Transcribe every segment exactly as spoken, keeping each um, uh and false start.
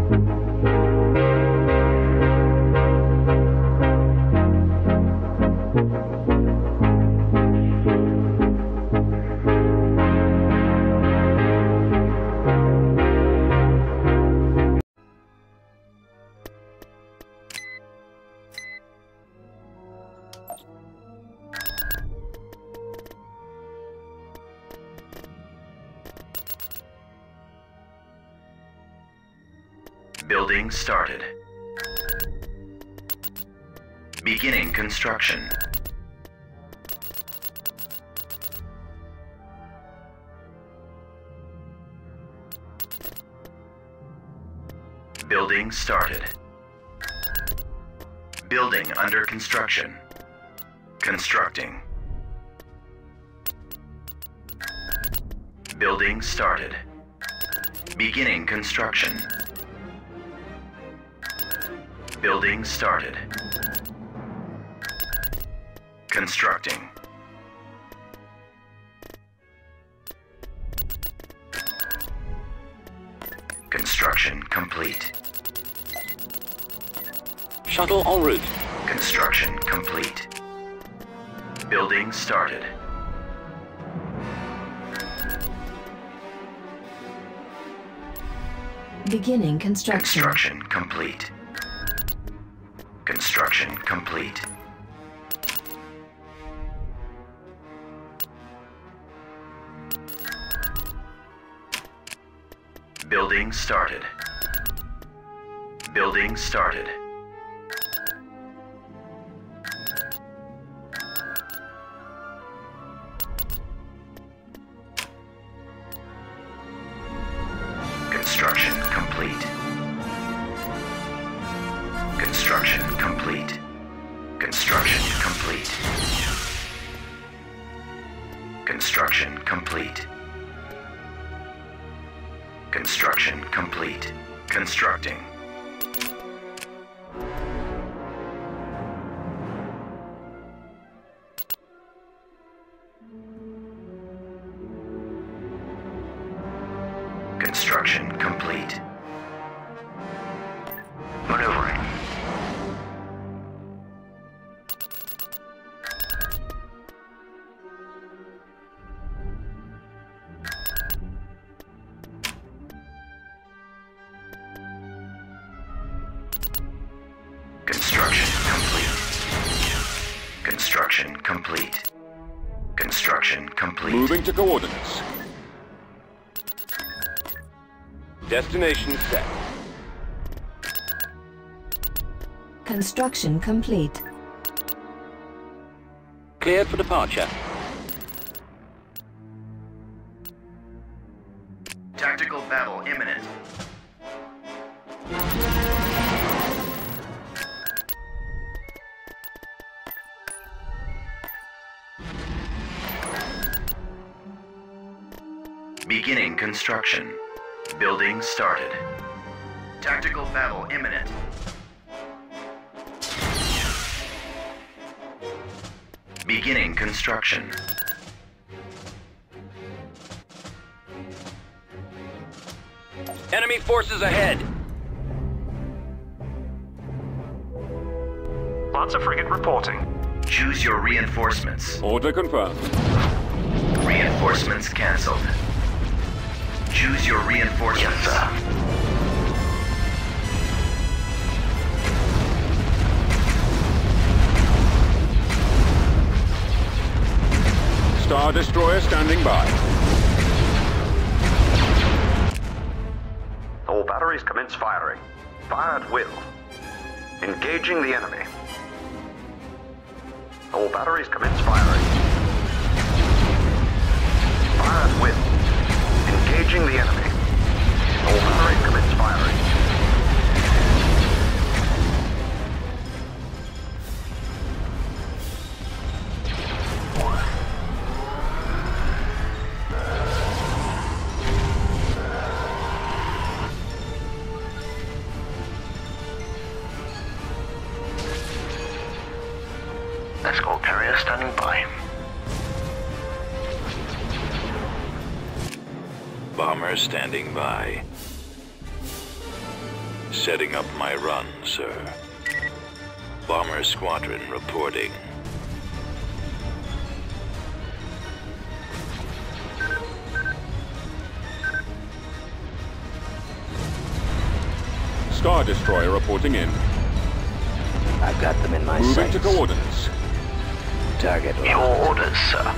Building started. Beginning construction. Building started. Building under construction. Constructing. Building started. Beginning construction. Building started. Constructing. Construction complete. Shuttle en route. Construction complete. Building started. Beginning construction. Construction complete. Construction complete. Building started. Building started. Construction complete. Construction complete. Construction complete. Construction complete. Construction complete. Constructing. Construction complete. Maneuvering. Construction complete. Construction complete. Construction complete. Moving to coordinates. Destination set. Construction complete. Cleared for departure. Tactical battle imminent. Beginning construction. Building started. Tactical battle imminent. Beginning construction. Enemy forces ahead. Lots of frigate reporting. Choose your reinforcements. Order confirmed. Reinforcements cancelled. Choose your reinforcements. Yes, sir. Star Destroyer standing by. All batteries commence firing. Fire at will. Engaging the enemy. All batteries commence firing. Fire at will. Engaging the enemy. All batteries commence firing. Escort carrier standing by. Bomber standing by. Setting up my run, sir. Bomber Squadron reporting. Star Destroyer reporting in. I've got them in my Moving sights. to coordinates. Target Your locked. orders, sir.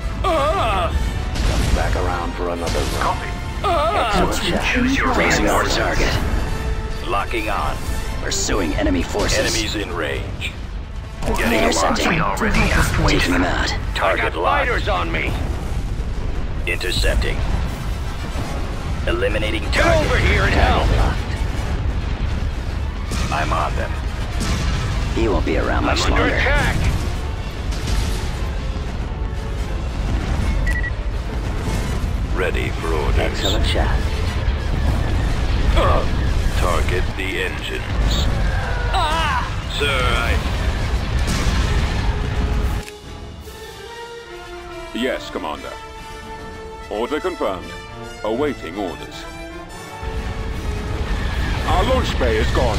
Back around for another run. Copy. Excellent shot. Choose your Raising our reinforcements. target. Locking on. Pursuing enemy forces. Enemies in range. Getting Intercepting. locked. We already have Taking them out. Target locked. on me. Intercepting. Eliminating target. here and help. I'm on them. He won't be around much longer. Ready for orders. Excellent shot. Target the engines. Sir, I... Yes, Commander. Order confirmed. Awaiting orders. Our launch bay is gone.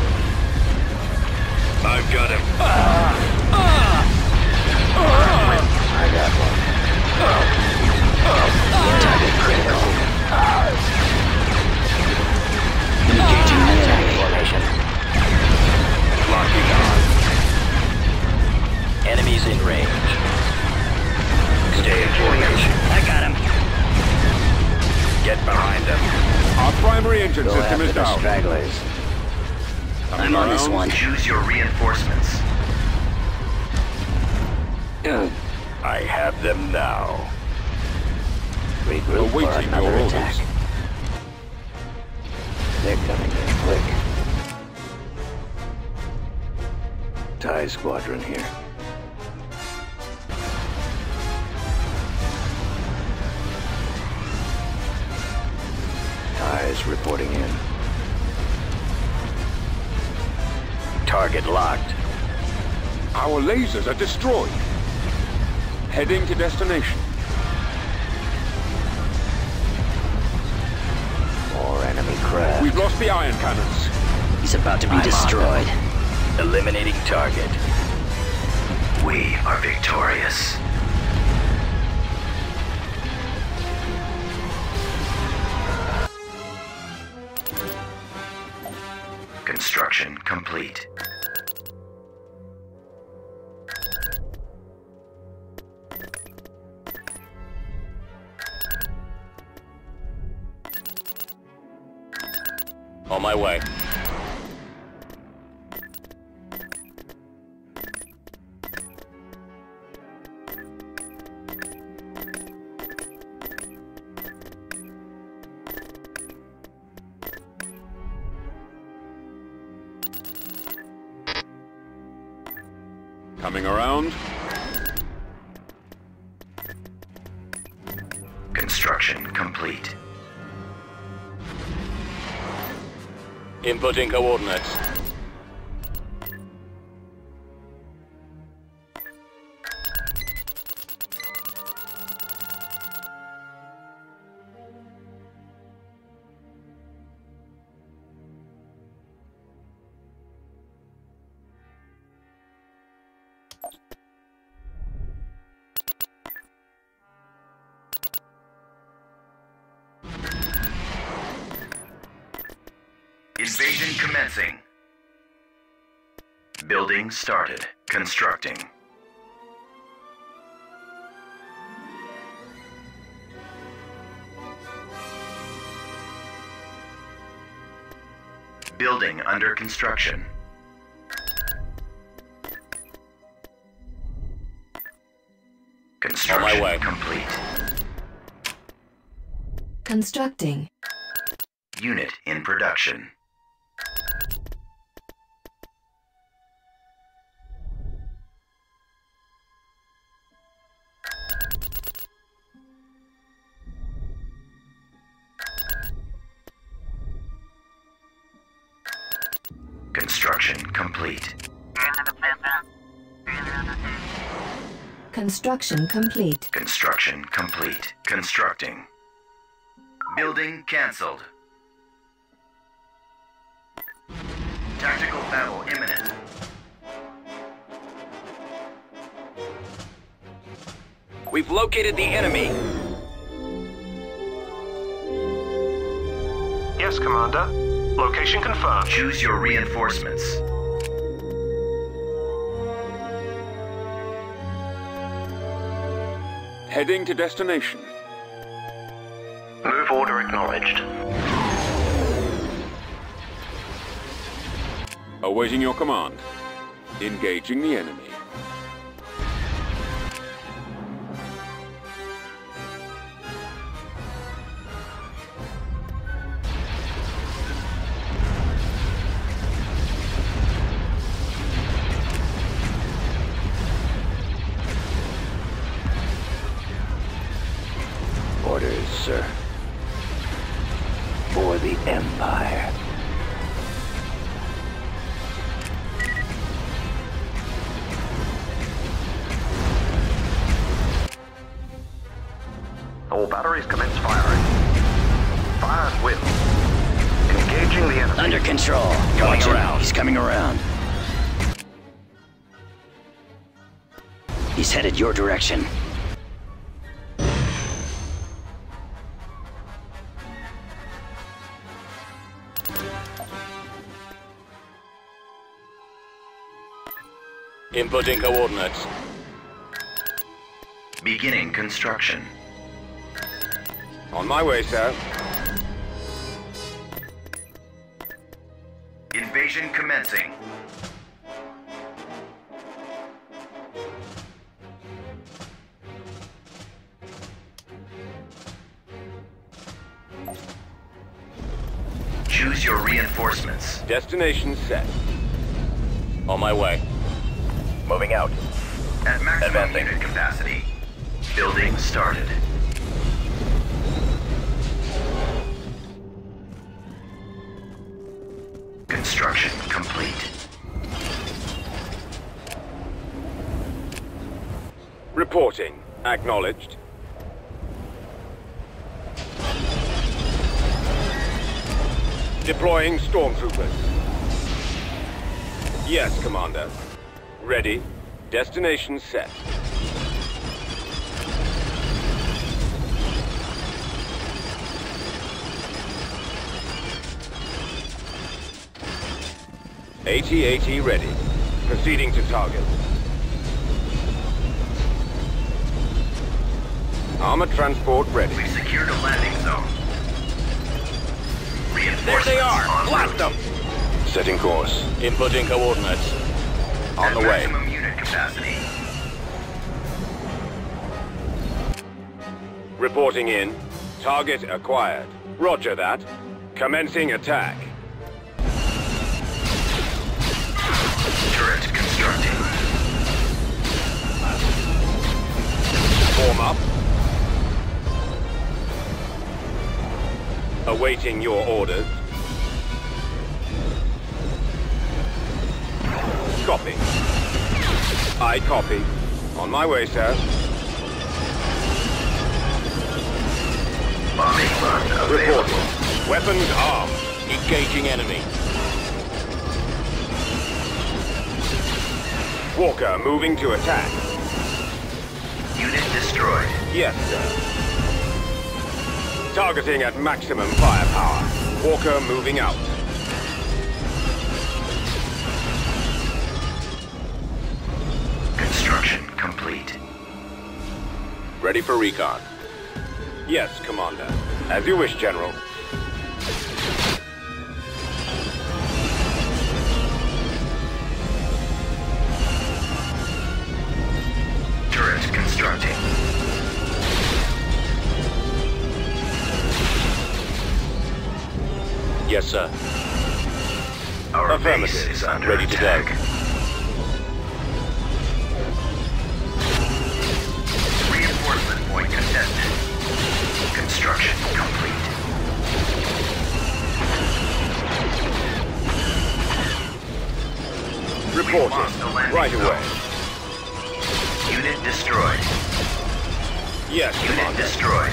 I've got him. I got one. Target critical. Engaging the enemy formation. Locking on. Enemies in range. Stay in formation. I got him. Get behind them. Our primary engine Go system after is the down. stragglers. Coming I'm on this around. one. Choose your reinforcements. I have them now. Regroup for Awaiting another your attack. orders. They're coming in quick. TIE Squadron here. TIEs reporting in. Target locked. Our lasers are destroyed. Heading to destination. More enemy craft. We've lost the ion cannons. He's about to be I'm on destroyed. Eliminating target. We are victorious. Construction complete. On my way. Coming around. Construction complete. Inputting coordinates. Invasion commencing. Building started. Constructing. Building under construction. Construction way. complete. Constructing. Unit in production. Construction complete. Construction complete. Construction complete. Constructing. Building cancelled. Tactical battle imminent. We've located the enemy. Yes, Commander. Location confirmed. Choose your reinforcements. Heading to destination. Move order acknowledged. Awaiting your command. Engaging the enemy. Orders, sir. For the Empire. All batteries commence firing. Fire at will. Engaging the enemy. Under control. Watch around. He's coming around. He's headed your direction. Inputting coordinates. Beginning construction. On my way, sir. Invasion commencing. Choose your reinforcements. Destination set. On my way. Moving out. At maximum Advancing. unit capacity. Building started. Construction complete. Reporting. Acknowledged. Deploying stormtroopers. Yes, Commander. Ready. Destination set. AT AT ready. Proceeding to target. Armor transport ready. We've secured a landing zone. There Reinforcements they are! en Blast route. them! Setting course. Inputting coordinates. On At the way. maximum unit capacity. Reporting in. Target acquired. Roger that. Commencing attack. Turret constructing. Form up. Awaiting your orders. Copy. I copy. On my way, sir. Bombing run available. Reporting. Weapons armed. Engaging enemy. Walker moving to attack. Unit destroyed. Yes, sir. Targeting at maximum firepower. Walker moving out. Construction complete. Ready for recon. Yes, Commander. As you wish, General. Turret constructing. Yes, sir. Our Affirmative. base is under Ready to attack. go. Reinforcement point contested. Construction complete. Reporting. lost the landing Right zone. away. Unit destroyed. Yes, Unit Commander. destroyed.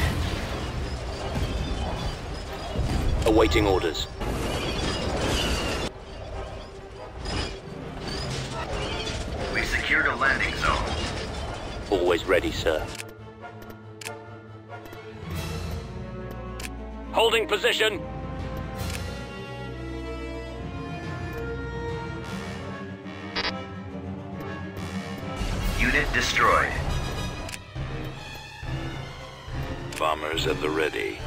Awaiting orders. Always ready, sir. Holding position. Unit destroyed. Bombers at the ready.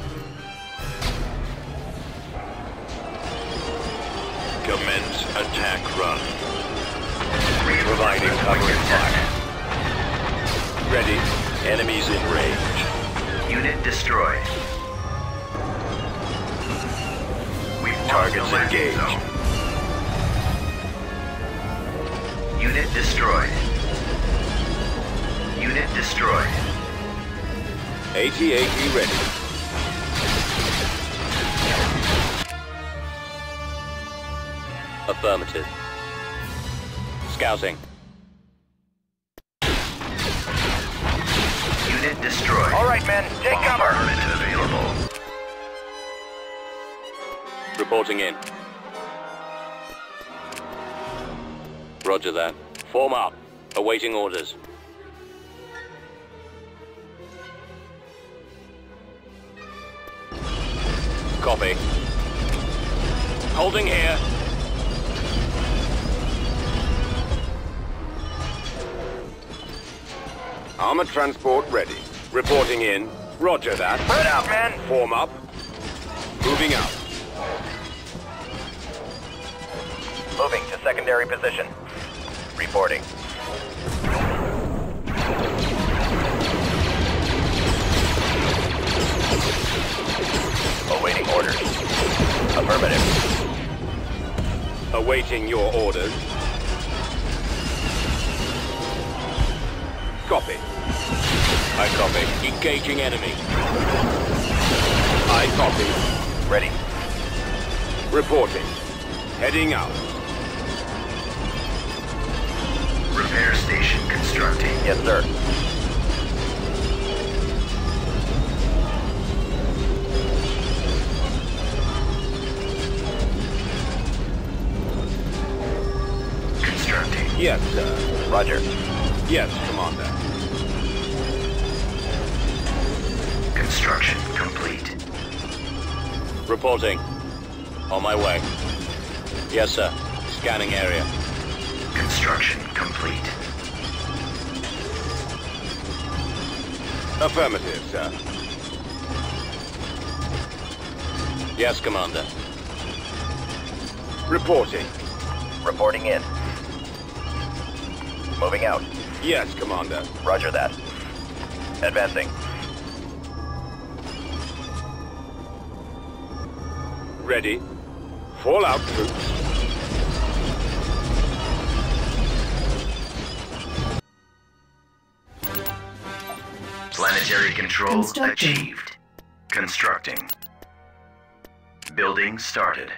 Commence attack run. Providing cover and fire. Ready. Enemies in range. Unit destroyed. We've Targets engaged. zone. Unit destroyed. Unit destroyed. AT AT ready. Affirmative. Scouting. Unit destroyed. All right, men, take cover. Armament available. Reporting in. Roger that. Form up. Awaiting orders. Copy. Holding here. Armored transport ready. Reporting in. Roger that. Spread out, men. Form up. Moving out. Moving to secondary position. Reporting. Awaiting orders. Affirmative. Awaiting your orders. Copy. I copy. Engaging enemy. I copy. Ready. Reporting. Heading out. Repair station constructing. Yes, sir. Constructing. Yes, sir. Roger. Yes, Commander. Construction complete. Reporting. On my way. Yes, sir. Scanning area. Construction complete. Affirmative, sir. Yes, Commander. Reporting. Reporting in. Moving out. Yes, Commander. Roger that. Advancing. Ready. Fallout troops. Planetary control Constructing. achieved. Constructing. Building started.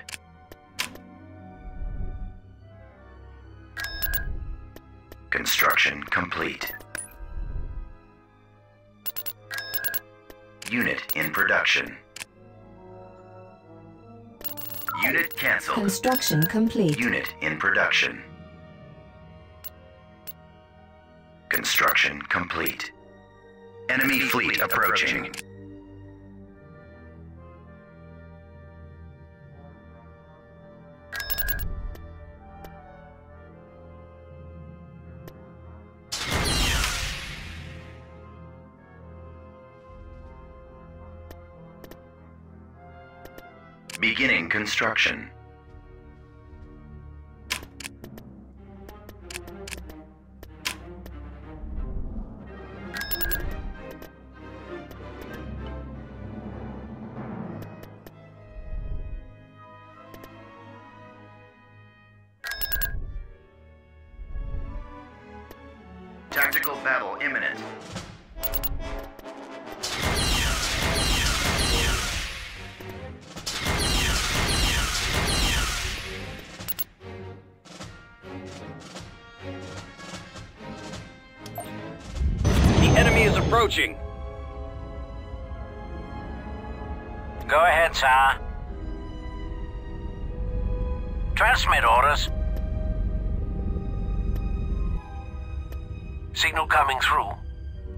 Construction complete. Unit in production. Unit canceled. Construction complete. Unit in production. Construction complete. Enemy fleet approaching. Beginning construction. Tactical battle imminent. The enemy is approaching. Go ahead, sir. Transmit orders. Signal coming through.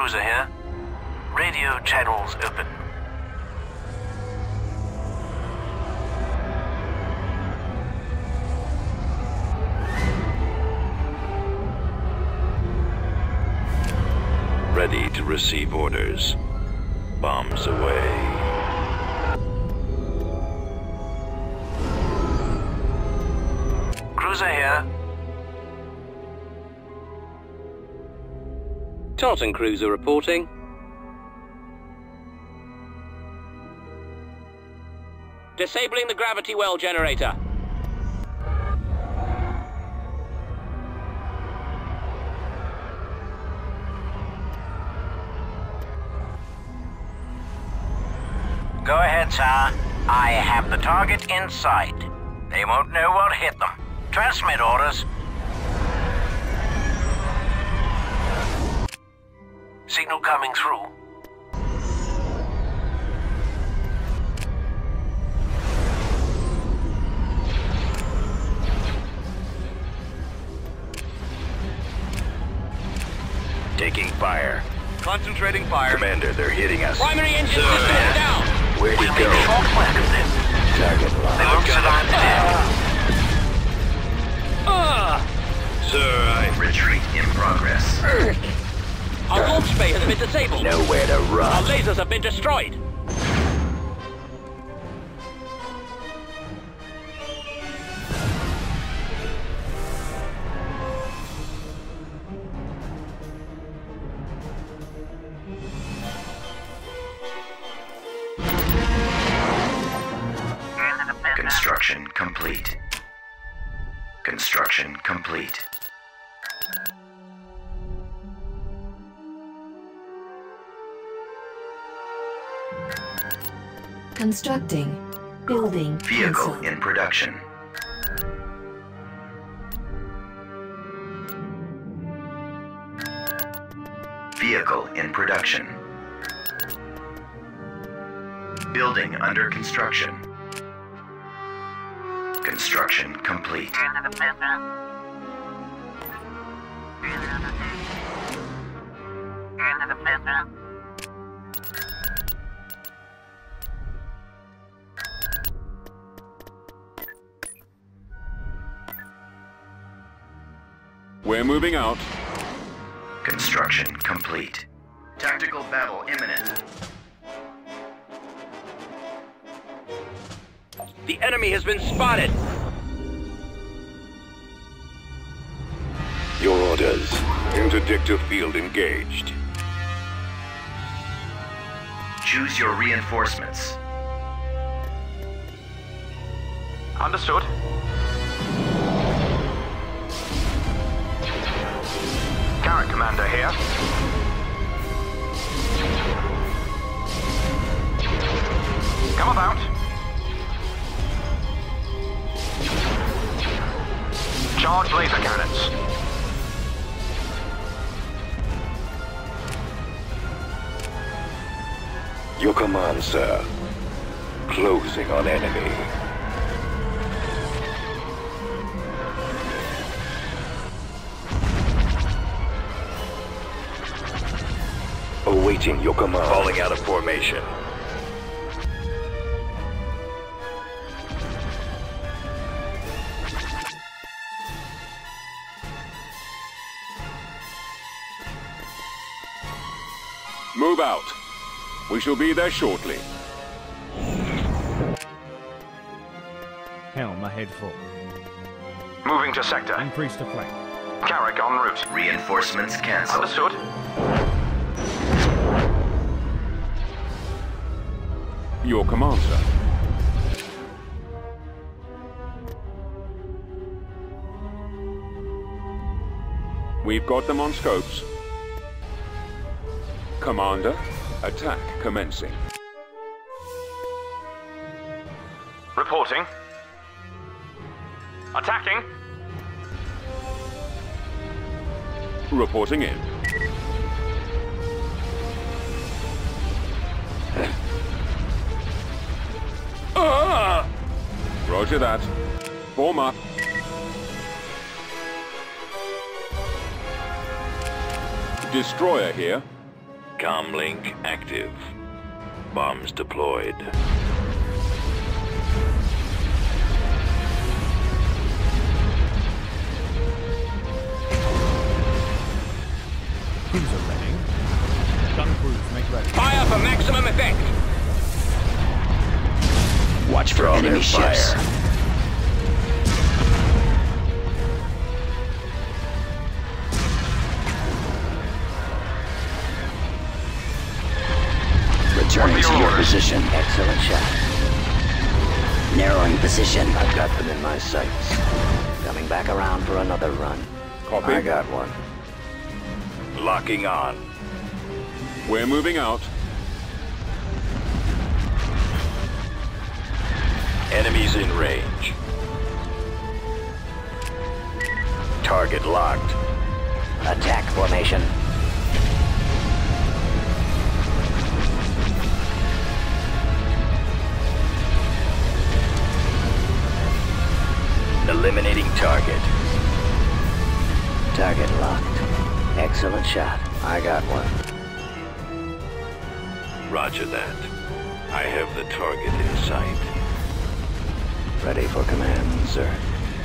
Cruiser here. Radio channels open. Ready to receive orders. Bombs away. Cruiser here. Tartan Cruiser reporting. Disabling the gravity well generator. Go ahead, sir. I have the target in sight. They won't know what hit them. Transmit orders. Signal coming through. Taking fire. Concentrating fire. Commander, they're hitting us. Primary engine system is down. Where'd he We'll go? make short work of this. Target They locked. won't survive the day. Ah! Sir, I... Retreat in progress. Our launch bay has been disabled. Nowhere to Our run. lasers have been destroyed. Construction complete. Construction complete. Constructing. Building. Vehicle cancelled. in production. Vehicle in production. Building under construction. Construction complete. We're moving out. Construction complete. Tactical battle imminent. The enemy has been spotted. Your orders. Interdictor field engaged. Choose your reinforcements. Understood. Garrett Commander here. Come about. Charge laser cannons. Your command, sir. Closing on enemy. Awaiting your command. Falling out of formation. Move out. We shall be there shortly. Helm ahead full. Moving to sector. Increase the flank. Carrick en route. Reinforcements cancelled. Understood. Your command, sir. We've got them on scopes. Commander, attack commencing. Reporting. Attacking. Reporting in. Ah! Roger that. Form up. Destroyer here. Comlink active. Bombs deployed. Cruiser ready. Gun crews, make ready. Fire for maximum effect. Watch for enemy ships. Returning to your position. Excellent shot. Narrowing position. I've got them in my sights. Coming back around for another run. Copy. I got one. Locking on. We're moving out. Enemies in range. Target locked. Attack formation. Eliminating target. Target locked. Excellent shot. I got one. Roger that. I have the target in sight. Ready for command, sir.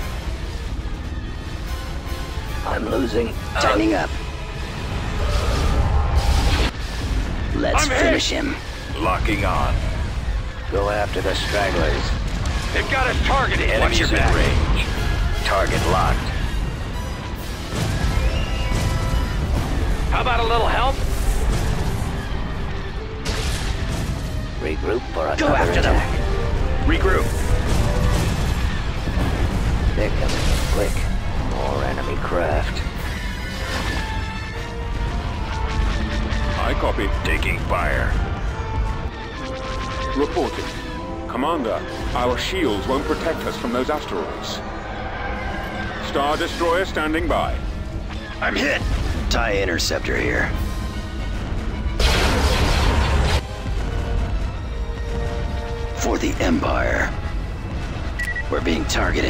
I'm losing. Tightening up. Let's I'm finish hit. him. Locking on. Go after the stragglers. They've got us targeted. Watch Enemies your in back. range. Target locked. How about a little help? Regroup for another Go after them. attack. Regroup. They're coming in quick. More enemy craft. I copy. Taking fire. Reporting. Commander, our shields won't protect us from those asteroids. Star Destroyer standing by. I'm hit. TIE Interceptor here. For the Empire. We're being targeted.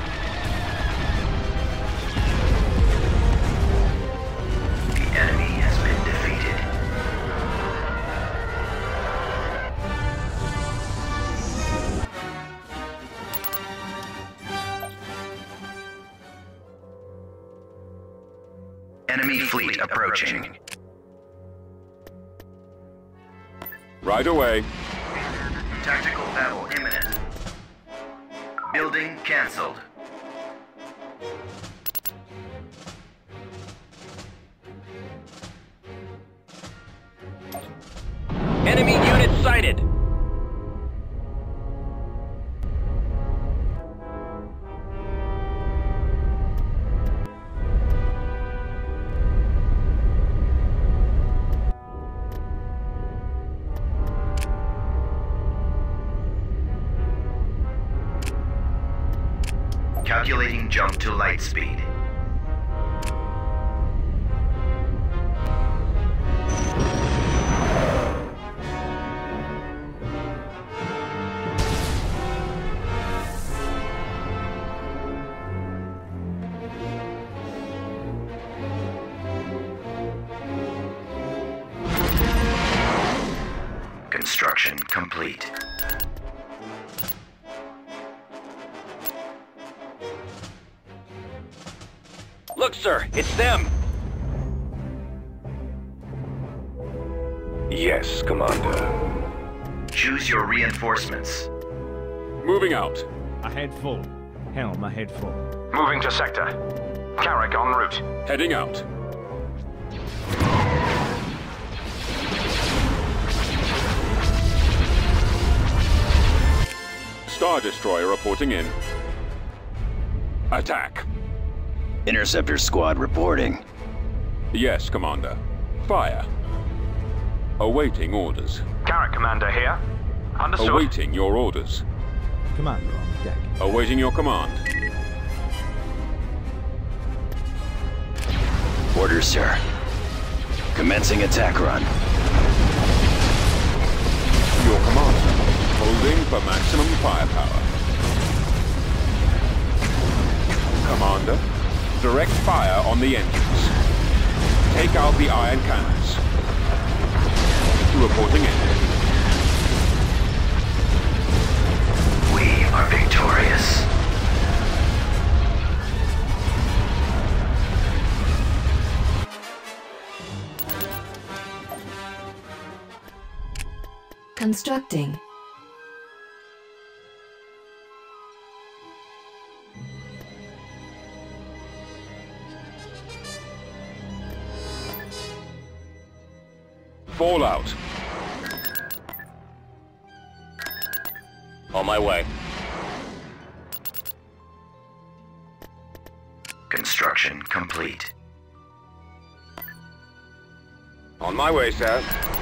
The enemy has been defeated. Enemy fleet approaching. Right away. Tactical battle imminent. Building cancelled. Enemy unit sighted. Calculating jump to light speed. Construction complete. Look, sir, it's them. Yes, Commander. Choose your reinforcements. Moving out. Ahead full. Helm ahead full. Moving to sector. Carrick en route. Heading out. Star Destroyer reporting in. Attack. Interceptor squad reporting. Yes, Commander. Fire. Awaiting orders. Carrick Commander here. Understood. Awaiting your orders. Commander on deck. Awaiting your command. Orders, sir. Commencing attack run. Your commander. Holding for maximum firepower. Commander, direct fire on the engines. Take out the iron cannons. reporting in. We are victorious. Constructing. Fallout. On my way. Construction complete. On my way, sir.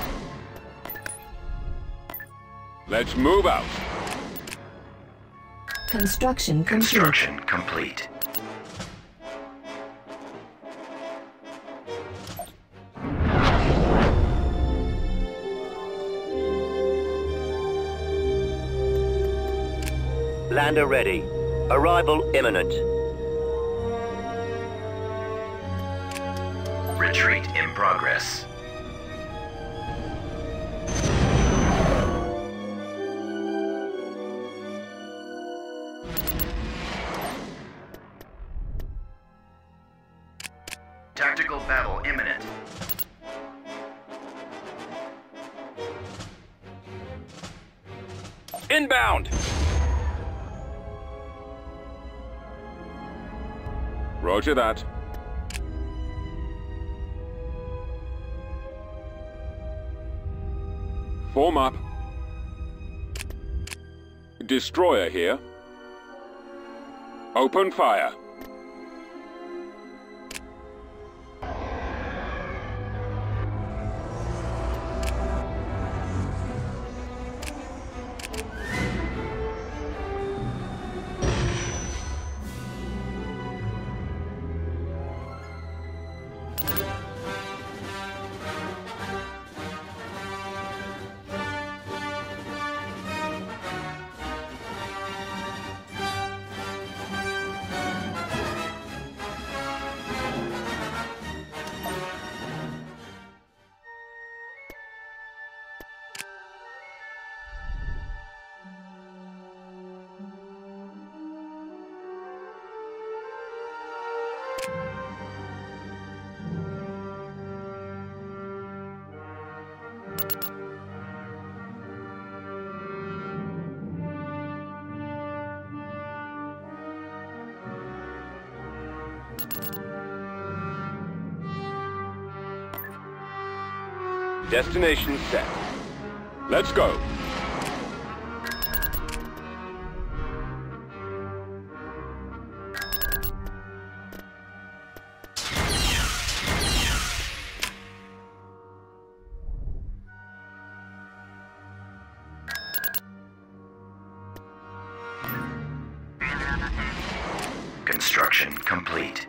Let's move out. Construction complete. Construction complete. Lander ready. Arrival imminent. Retreat in progress. Tactical battle imminent. Inbound! Roger that. Form up. Destroyer here. Open fire. Destination set. Let's go. Construction complete.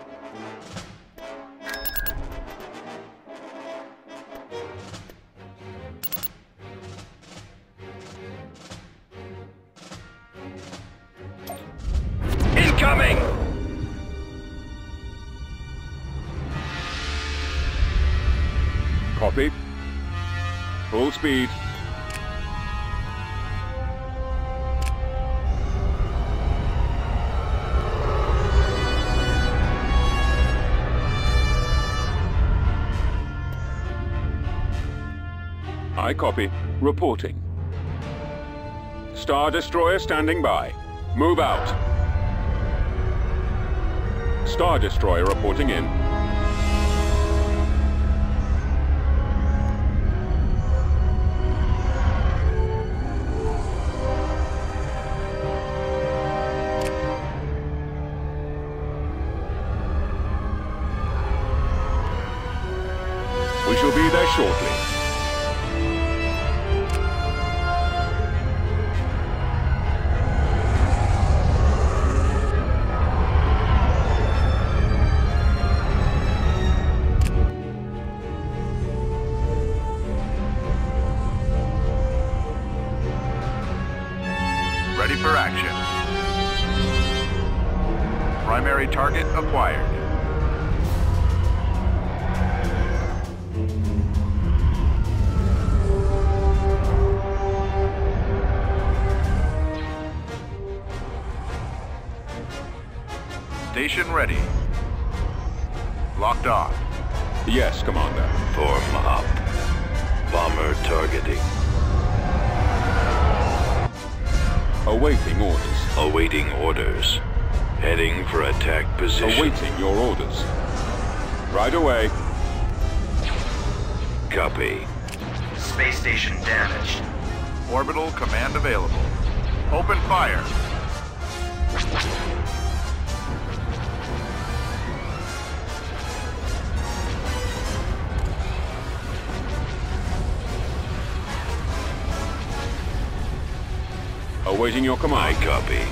Incoming! Copy. Full speed. I copy. Reporting. Star Destroyer standing by. Move out. Star Destroyer reporting in. We shall be there shortly. Ready for action. Primary target acquired. Station ready. Locked on. Yes, Commander. Form up. Bomber targeting. Awaiting orders. Awaiting orders. Heading for attack position. Awaiting your orders. Right away. Copy. Space station damaged. Orbital command available. Open fire. Awaiting your command. I copy.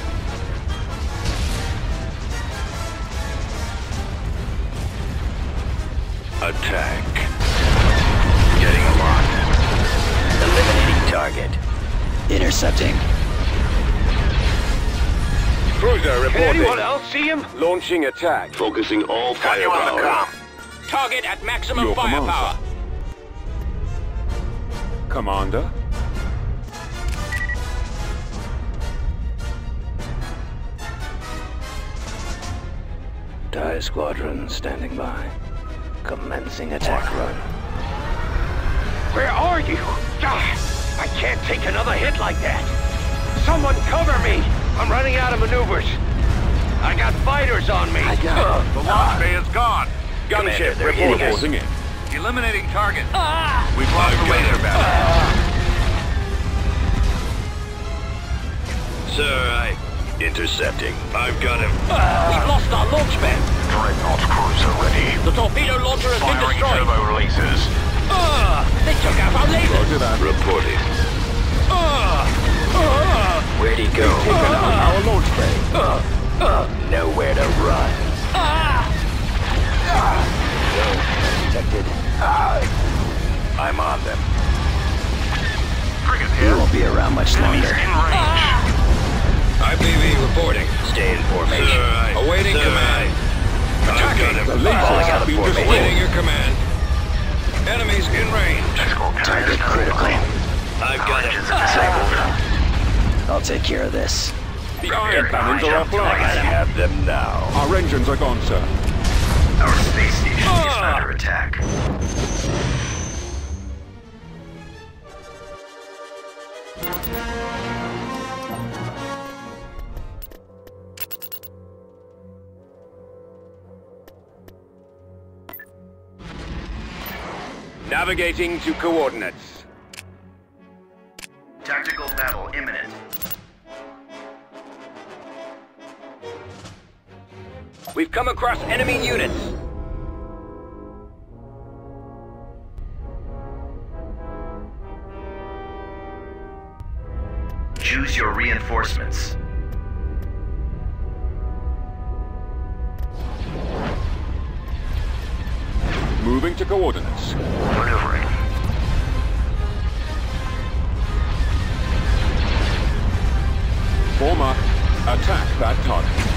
Attack. Getting a lock. Eliminating target. Intercepting. Cruiser reporting. Can anyone else see him? Launching attack. Focusing all Got you on the firepower. comm. Target at maximum Your command, firepower. Commander. TIE Squadron standing by. Commencing attack run. Where are you? God, I can't take another hit like that. Someone cover me. I'm running out of maneuvers. I got fighters on me. I got it. The launch bay is gone. Gunship they're hitting us. reporting in. Eliminating target. Ah! We've lost the laser battery. Sir, I... Intercepting. I've got him. We've lost our launch bed. Dreadnought cruiser ready. The torpedo launcher has been Firing destroyed. turbo releases. Ah! They took out our lasers. Roger that. Reporting. Ah! Ah! Where'd he go? Taken out our launch bay. Nowhere to run. Ah! Detected. I'm on them. Frigate You here. won't be around much Enemies longer. in range. I P V reporting. Stay in formation. Sir, I... Awaiting Sir, command. I... I've got him. The lasers have been Awaiting destroyed. your command. Enemies in range. Escort carriers Target critical. I've got him. engines are disabled. I'll take care of this. The iron cannons are offline. have them now. Our engines are gone, sir. Our space station is under attack. Navigating to coordinates. Tactical battle imminent. We've come across enemy units. Choose your reinforcements. Moving to coordinates. Maneuvering. Form up. Attack that target.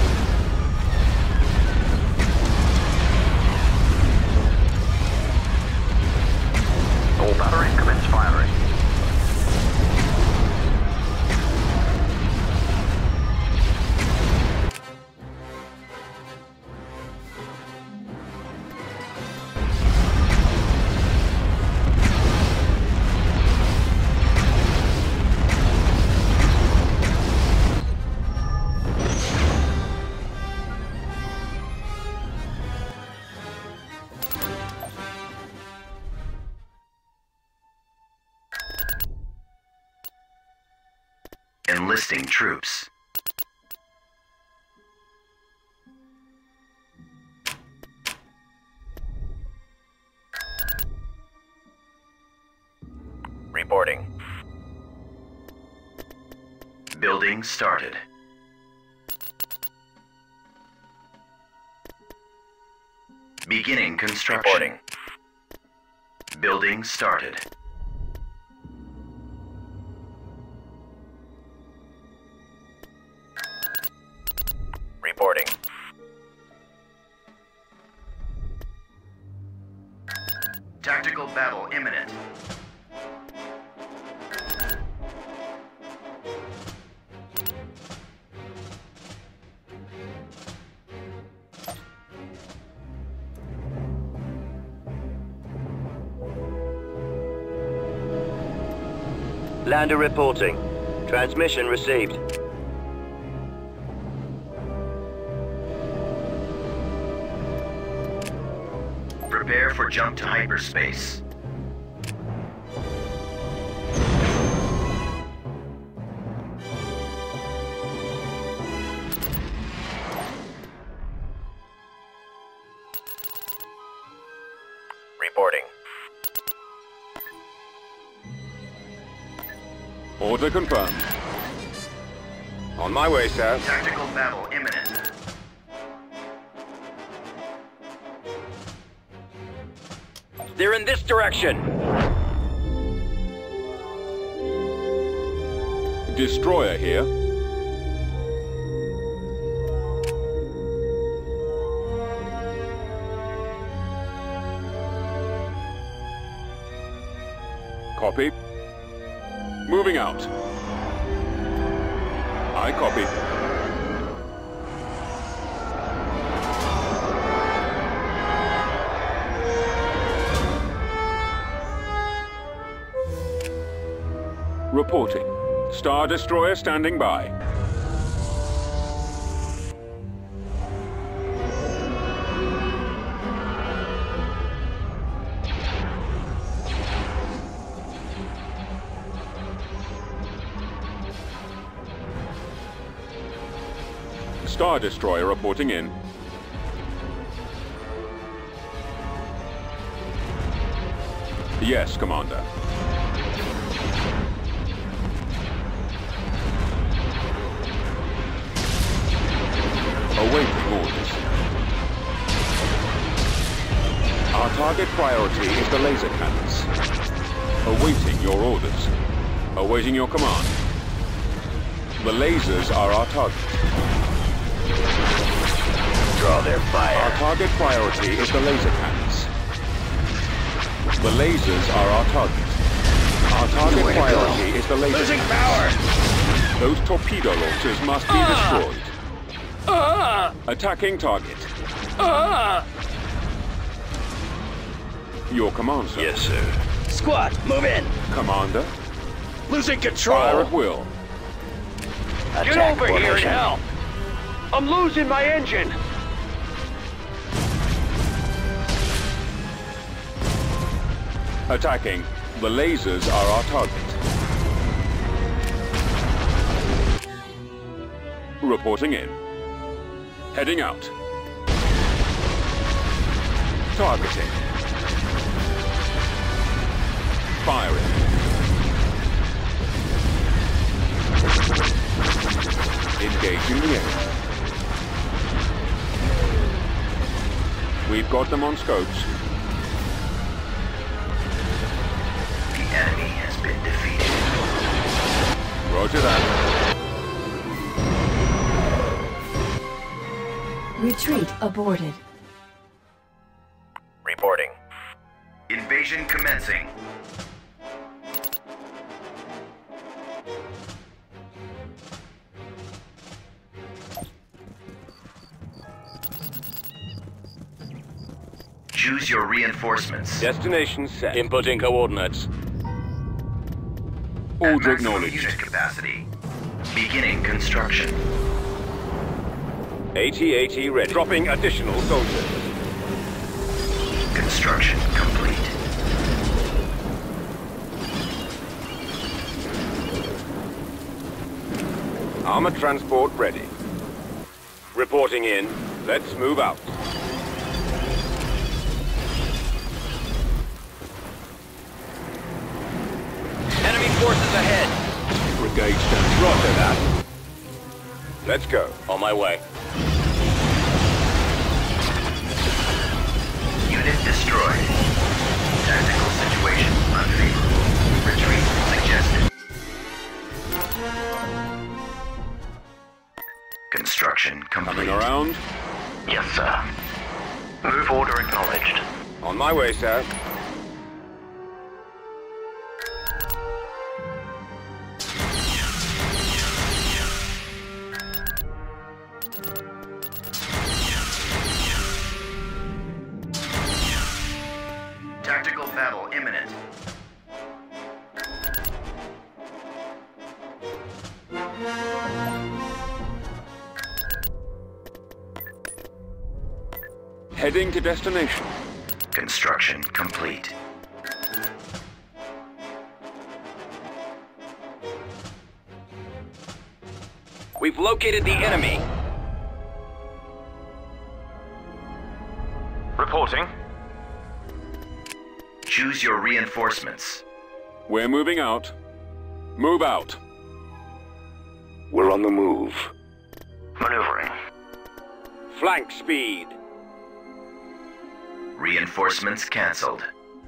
All batteries commence firing. Enlisting troops. Reporting. Building started. Beginning construction. Reporting. Building started. Reporting. Tactical battle imminent. Lander reporting. Transmission received. Prepare for jump to hyperspace. Reporting. Order confirmed. On my way, sir. Tactical battle imminent. They're in this direction. Destroyer here. Copy. Moving out. I copy. Reporting. Star Destroyer standing by. Star Destroyer reporting in. Yes, Commander. Awaiting orders. Our target priority is the laser cannons. Awaiting your orders. Awaiting your command. The lasers are our target. Draw their fire. Our target priority is the laser cannons. The lasers are our target. Our target priority is the laser Losing cannons. power! Those torpedo launchers must be Ah! destroyed. Ah! Attacking target. Ah! Your command, sir. Yes, sir. Squad, move in! Commander. Losing control! Fire at will. Get Attack over here and formation. help! I'm losing my engine! Attacking. The lasers are our target. Reporting in. Heading out. Targeting. Firing. Engaging the enemy. We've got them on scopes. The enemy has been defeated. Roger that. Retreat aborted. Reporting. Invasion commencing. Choose your reinforcements. Destination set. Inputting coordinates. Order Maximum acknowledged. unit capacity. Beginning construction. AT AT ready. Dropping additional soldiers. Construction complete. Armored transport ready. Reporting in. Let's move out. Enemy forces ahead. Brigade standing. Roger that. Let's go. On my way. Unit destroyed. Tactical situation unfavorable. Retreat suggested. Construction complete. Coming around. Yes, sir. Move order acknowledged. On my way, sir. Tactical battle imminent. Heading to destination. Construction complete. We've located the enemy. Reporting. Choose your reinforcements. We're moving out. Move out. We're on the move. Maneuvering. Flank speed. Reinforcements cancelled.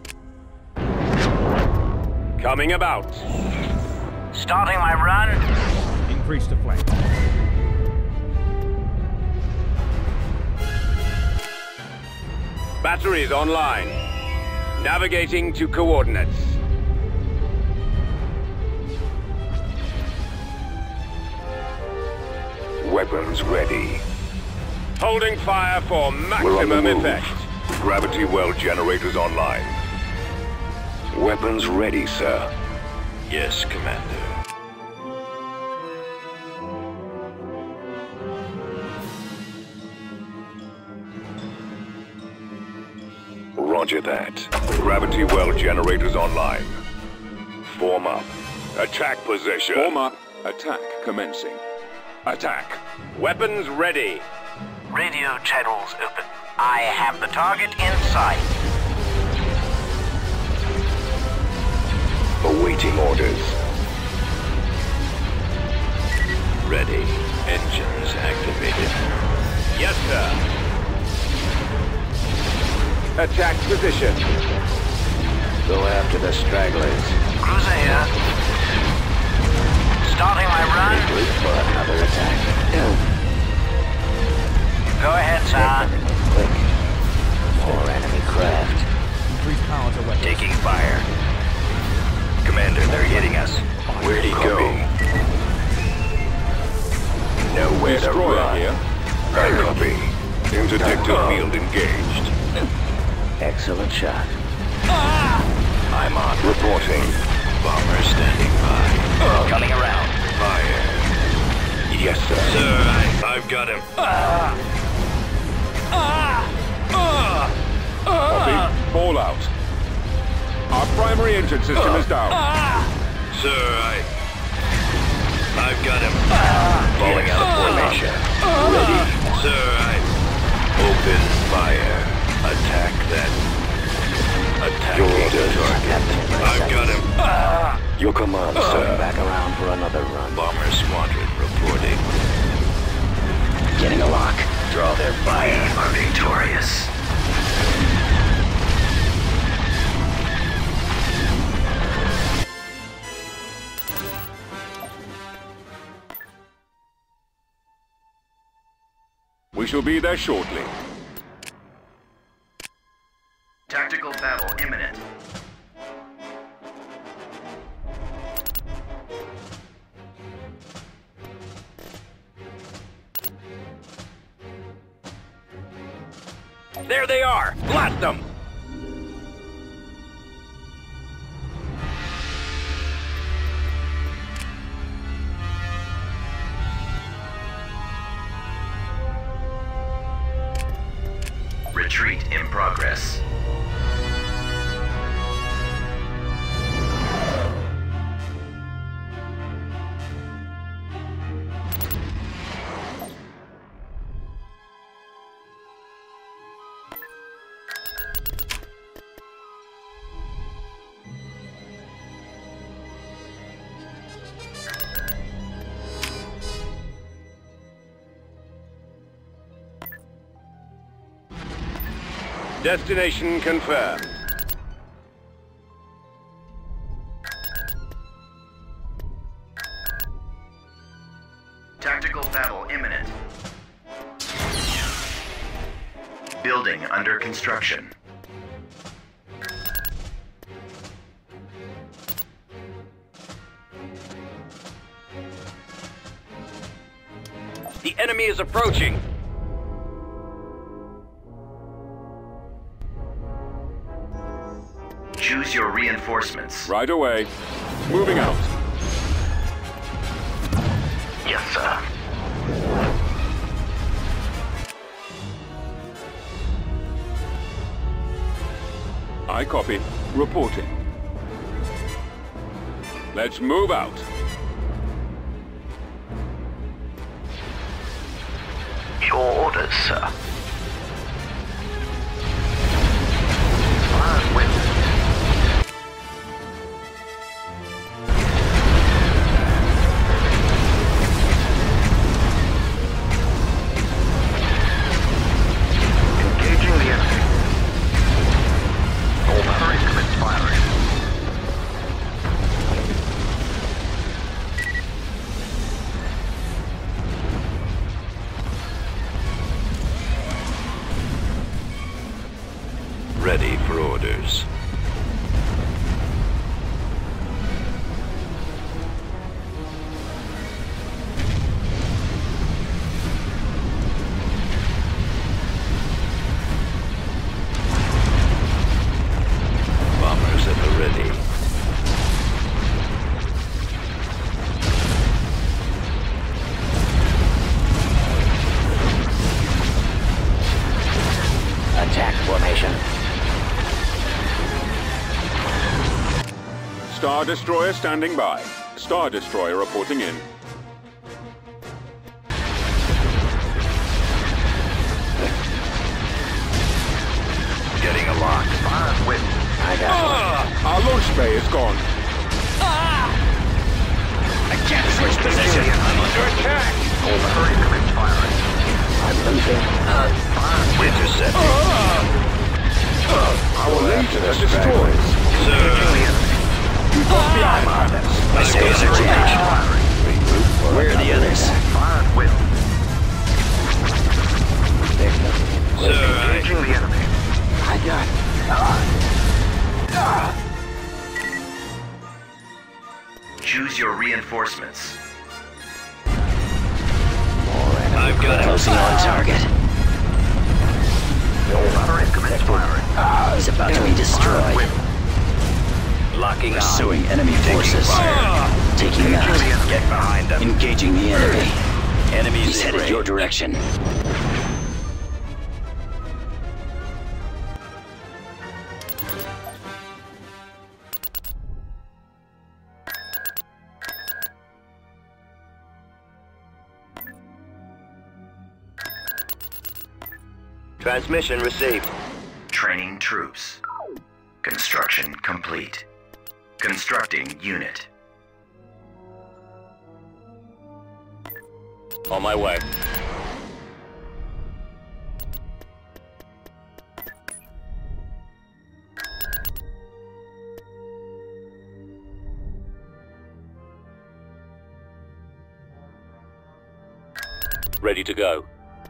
Coming about. Starting my run. Increase the flank. Batteries online. Navigating to coordinates. Weapons ready. Holding fire for We're on the maximum move. effect. Gravity well generators online. Weapons ready, sir. Yes, Commander. Roger that. Gravity well generators online. Form up. Attack position. Form up. Attack commencing. Attack. Weapons ready. Radio channels open. I have the target in sight. Awaiting orders. Ready. Engines activated. Yes, sir. Attack position. Go after the stragglers. Cruiser here. Starting my run. Regroup for another attack. Go ahead, sir. Quick. More enemy craft. Increase power to weapons. Taking fire. Commander, they're hitting us. Where'd he go? Nowhere to Destroyer run. here. I copy. Interdictor field engaged. Excellent shot. I'm on. Reporting. Bomber standing by. Coming around. Fire. Yes, sir. Sir, I, I've got him. Copy. Fall out. Our primary engine system is down. Sir, I... I've got him. Falling out of formation. Ready. Sir, I... Open fire. Attack that. Attack Your the orders, target. Captain. I've got him. Your command, sir. Back around for another run. Bomber squadron reporting. Getting a lock. Draw their We fire. are victorious. We shall be there shortly. Tactical battle imminent. There they are! Blast them! Retreat in progress. Destination confirmed. Tactical battle imminent. Building under construction. The enemy is approaching. Choose your reinforcements. Right away. Moving out. copy. Reporting. Let's move out. Your orders, sir. Fire wind. Engaging the enemy. All batteries commence firing. Ready for orders. Bombers at the ready. Attack formation. Star Destroyer standing by. Star Destroyer reporting in. Getting a lock. Fire wind. I got Ah! Our launch bay is gone. I can't switch position. I'm under attack. All batteries commence firing. I'm losing. Intercept. Our lasers are destroyed. Engaging the enemy. My skills are changed. Where are the others? Fire wind. Sir, Engaging the enemy. I got. Choose your reinforcements. I've got it. Closing on target. All batteries commence firing. He's about to be destroyed. Wind. Locking on. Pursuing enemy forces. Taking them Engaging the out. enemy. Get behind them. Engaging the enemy. Enemies He's in headed range. your direction. Transmission received. Training troops. Construction complete. Constructing unit. On my way. Ready to go.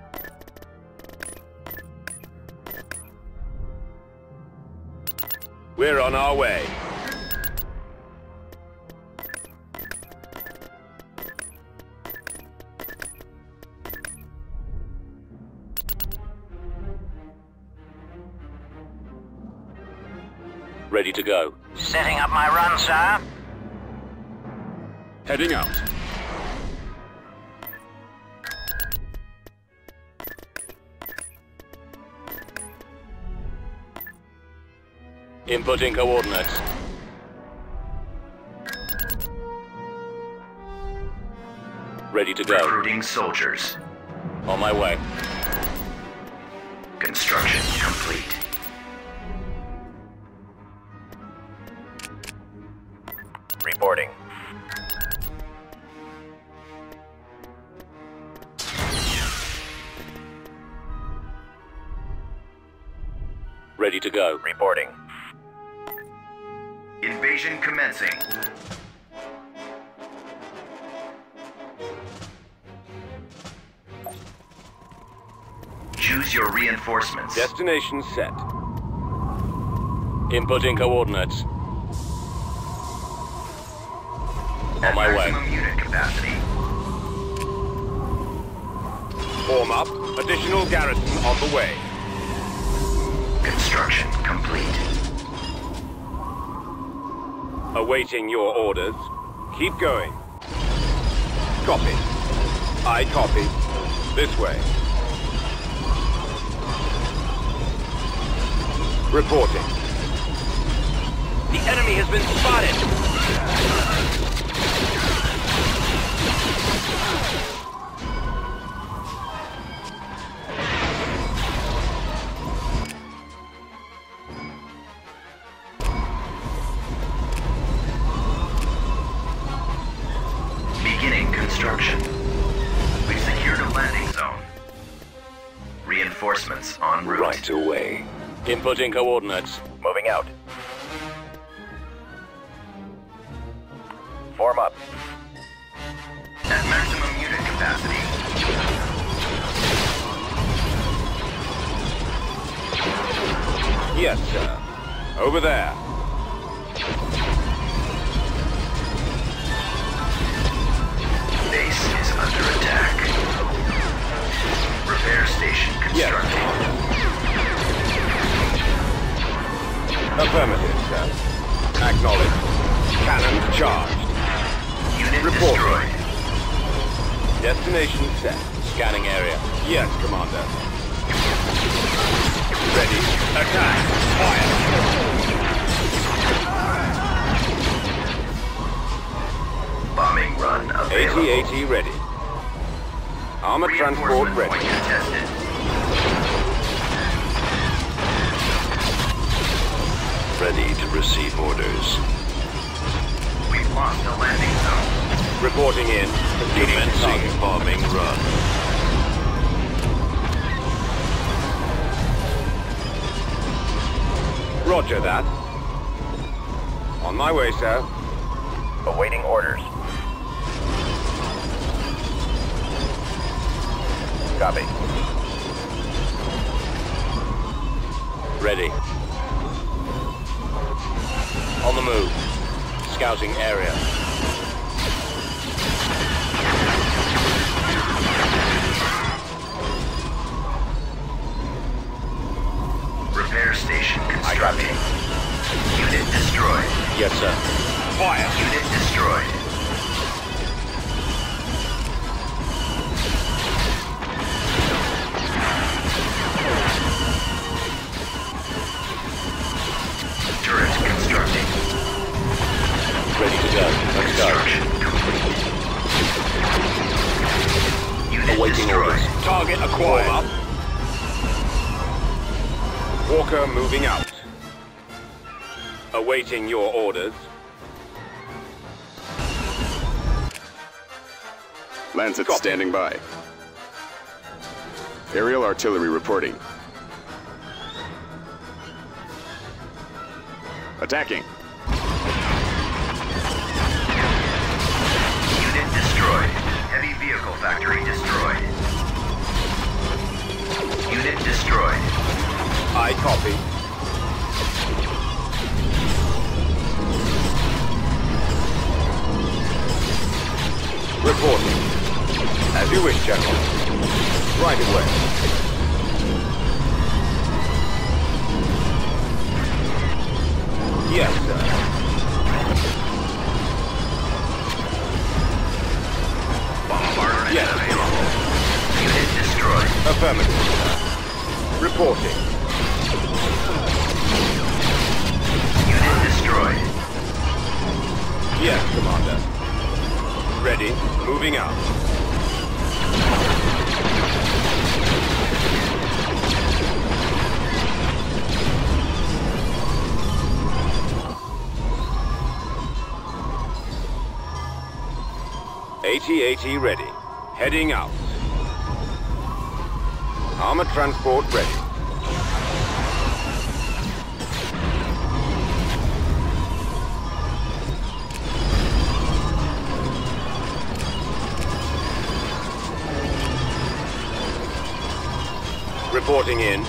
We're on our way. Ready to go. Setting up my run, sir. Heading out. Inputting coordinates. Ready to go. Recruiting soldiers. On my way. Construction complete. Reporting. Ready to go. Reporting. Invasion commencing. Choose your reinforcements. Destination set. Inputting coordinates. At On my way. maximum unit capacity. Form up. Additional garrison on the way. Construction complete. Awaiting your orders. Keep going. Copy. I copy. This way. Reporting. The enemy has been spotted! Beginning construction. We've secured a landing zone. Reinforcements en route. Right away. Inputting coordinates. Moving out. Form up. At maximum unit capacity. Yes, sir. Over there. Base is under attack. Repair station constructed. Yes. Affirmative, sir. Acknowledged. Cannons charged. Unit Reporting. destroyed. Destination set. Scanning area. Yes, Commander. Ready. Attack. Fire. Bombing run available. AT AT ready. Armor transport Reinforcement ready. point contested. Ready to receive orders. We've lost a landing zone. Reporting in. Commencing bombing run. Roger that. On my way, sir. Awaiting orders. Copy. Ready. On the move. Scouting area. Repair station constructing. Unit destroyed. Yes, sir. Fire. Unit destroyed. Turret constructing. Ready to go. Let's go. Construction complete. Unit Awaiting destroyed. orders. Target acquired. Walker moving out. Awaiting your orders. Lancet Copy. standing by. Aerial artillery reporting. Attacking. Unit destroyed. Heavy vehicle factory destroyed. Unit destroyed. I copy. Reporting. As you wish, General. Right away. Yes, sir. Bombardier Yes. available. Unit destroyed. Affirmative, sir. Reporting. Unit destroyed. Yes, Commander. Ready. Moving out. AT AT ready. Heading out. Armor transport ready. Reporting in.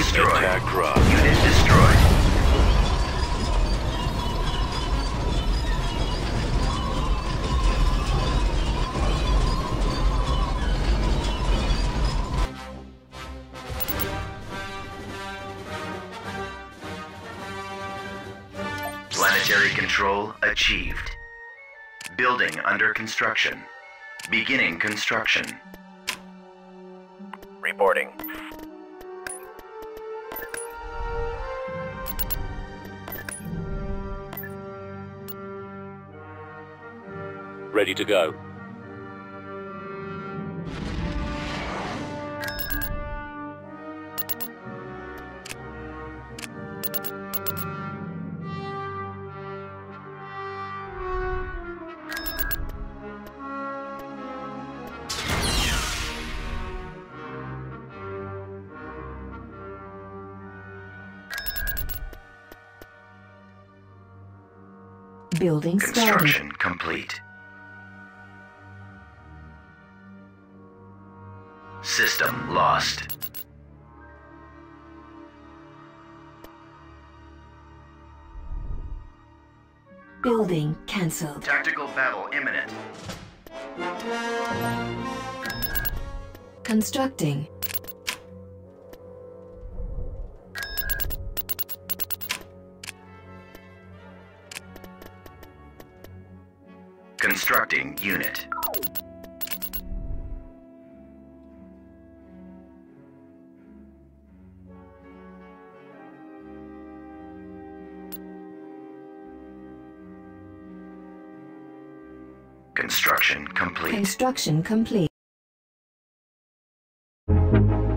destroyed. Attack drop. Unit destroyed. Planetary control achieved. Building under construction. Beginning construction. Reporting. Ready to go. Building started. Construction complete. System lost. Building cancelled. Tactical battle imminent. Constructing. Constructing unit. Construction complete. Construction complete.